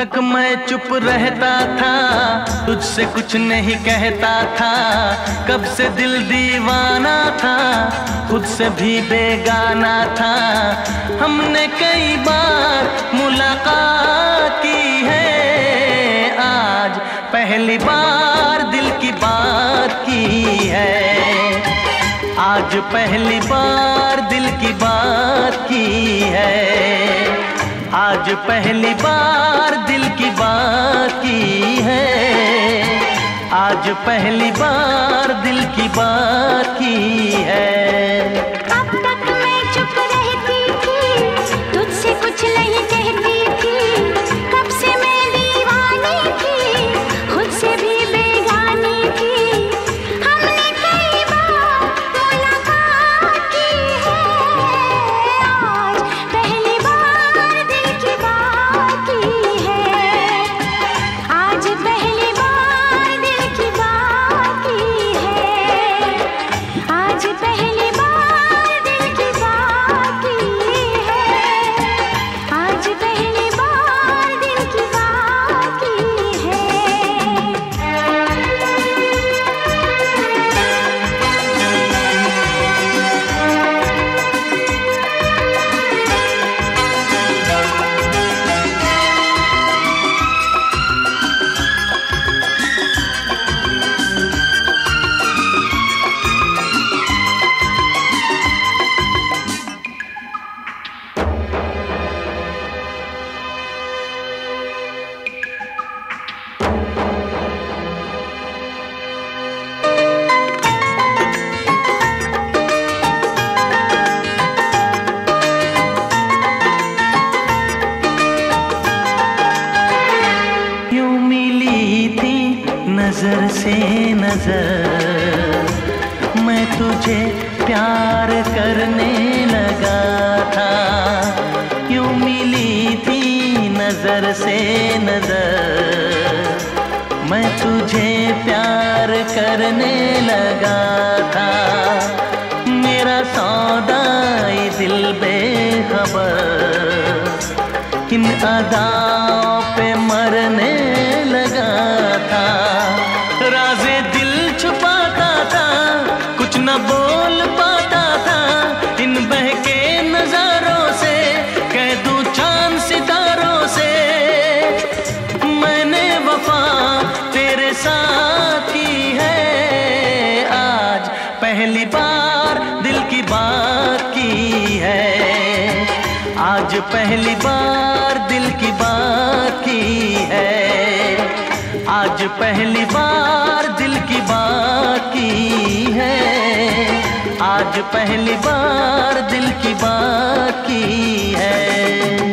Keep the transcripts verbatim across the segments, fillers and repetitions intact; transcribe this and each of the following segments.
तक मैं चुप रहता था, तुझसे कुछ नहीं कहता था। कब से दिल दीवाना था, खुद से भी बेगाना था। हमने कई बार मुलाकात की है, आज पहली बार दिल की बात की है। आज पहली बार दिल की बात की है। आज पहली बार दिल की बात की है। आज पहली बार दिल की बात की है। अब तक मैं चुप रहती थी, तुझसे कुछ नहीं कहती थी। कब से मैं दीवानी थी, खुद से भी बेगानी थी। हमने कई बार मुलाकात की है, आज पहली बार दिल की बात की है। आज पहली बार दिल की बात की है। आज पहली बार दिल की बात की है। आज पहली बार दिल की बात की है। यूं मिली थी नजर से नजर, मैं तुझे प्यार करने लगा था। यूं मिली थी नजर से नजर, मैं तुझे प्यार करने लगा था। मेरा सौदाई दिल बेखबर इन अदाओं पे मरने लगा था। राज़े दिल छुपाता था, कुछ न बोल पाता था। इन बहके नजारों से कह दूं चांद सितारों से, मैंने वफा तेरे साथ की है। आज पहली बार दिल की बात की है। आज पहली बार दिल की बात की है। आज पहली बार दिल की बात की है। आज पहली बार दिल की बात की है।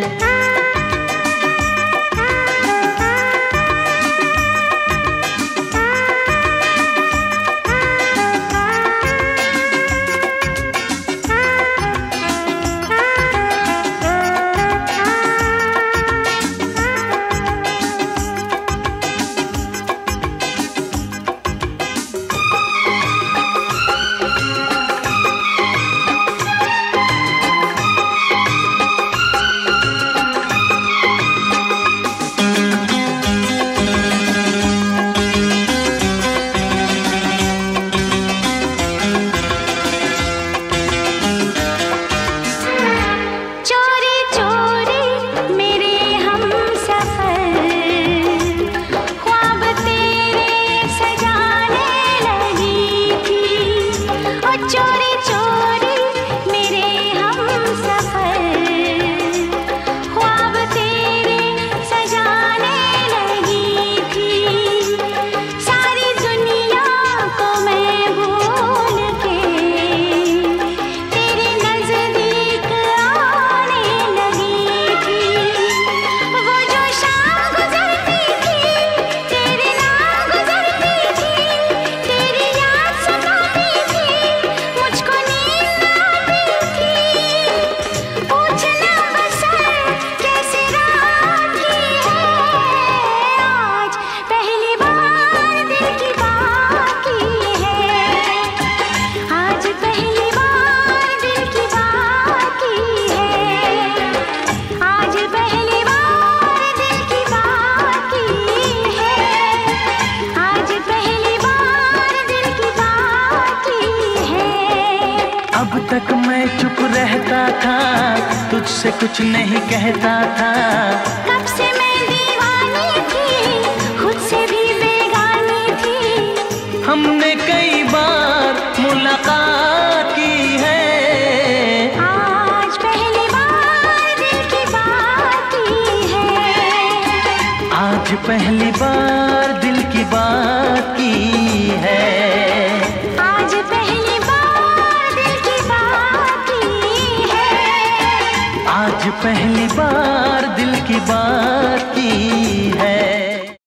तुझसे कुछ नहीं कहता था। कब से मैं दीवानी थी, खुद से भी बेगानी थी। हमने कई बार मुलाकात की है, आज पहली बार दिल की बात की है। आज पहली बार दिल की बात की है। आज पहली बार दिल की बात की है। आज पहली बार दिल की बात